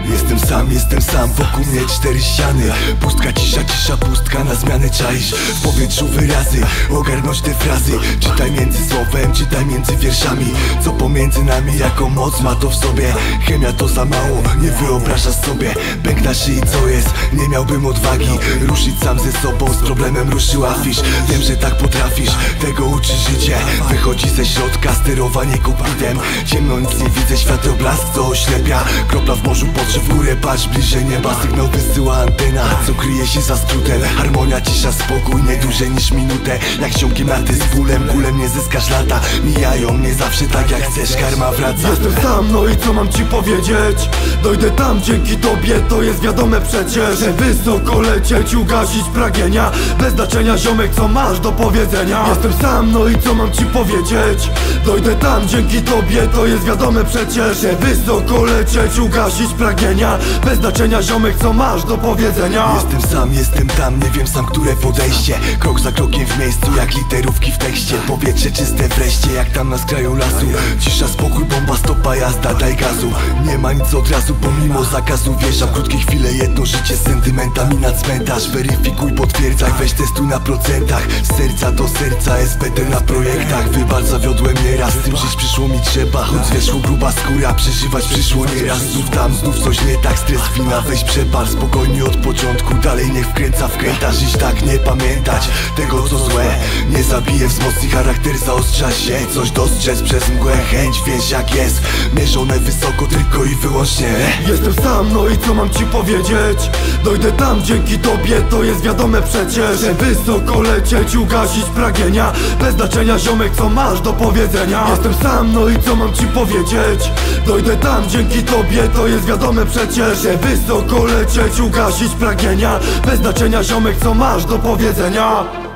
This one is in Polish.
Jestem sam, wokół mnie cztery ściany. Pustka, cisza, pustka, na zmianę czaisz w powietrzu wyrazy, ogarnąć te frazy. Czytaj między słowem, czytaj między wierszami. Co pomiędzy nami, jaką moc ma to w sobie. Chemia to za mało, nie wyobrażasz sobie. Pęk na szyi, co jest, nie miałbym odwagi ruszyć sam ze sobą, z problemem ruszyła fisz. Wiem, że tak potrafisz, tego uczy życie. Wychodzi ze środka, sterowanie kokpitem. Ciemno, nic nie widzę, światełblask, co oślepia. Kropla w morzu, patrzę w górę, patrz bliżej nieba. Sygnał wysyła antena, co kryje się za skrótem. Harmonia, cisza, spokój, nie dłużej niż minutę. Jak ciągiem laty z kulem nie zyskasz lata. Mijają mnie zawsze tak jak chcesz, karma wraca. Jestem sam, no i co mam ci powiedzieć? Dojdę tam dzięki tobie, to jest wiadome przecież. Że wysoko lecieć, ugasić pragnienia. Bez znaczenia ziomek, co masz do powiedzenia. Jestem sam, no i co mam ci powiedzieć? Dojdę tam dzięki tobie, to jest wiadome przecież. Że wysoko lecieć, ugasić pragnienia. Bez znaczenia ziomek, co masz do powiedzenia. Jestem tam, nie wiem sam, które podejście. Krok za krokiem w miejscu, jak literówki w tekście. Powietrze czyste wreszcie, jak tam na skraju lasu. Cisza, spokój, bomba, stopa, jazda, daj gazu. Nie ma nic od razu, pomimo zakazu. Wjeżdżam krótkie chwile, jedno życie z sentymentami na cmentarz. Weryfikuj, potwierdzaj, weź testuj na procentach. Z serca do serca, SBT na projektach. Wybacz, zawiodłem nieraz, z tym żyć przyszło mi trzeba. Choć z wierzchu gruba skóra, przeżywać przyszło nieraz. Znów coś nie tak, stres, wina, weź przepal. Spokojnie od początku, dalej niech wkręta. Żyć tak, nie pamiętać tego co złe. Nie zabije, wzmocni charakter, zaostrza się. Coś dostrzec przez mgłę, chęć, wiesz jak jest. Mierzone wysoko tylko i wyłącznie. Jestem sam, no i co mam ci powiedzieć? Dojdę tam dzięki tobie, to jest wiadome przecież. Że wysoko lecieć, ugasić pragnienia. Bez znaczenia ziomek, co masz do powiedzenia. Jestem sam, no i co mam ci powiedzieć? Dojdę tam dzięki tobie, to jest wiadome przecież. Że wysoko lecieć, ugasić pragnienia. Bez znaczenia ziomek, co masz do powiedzenia.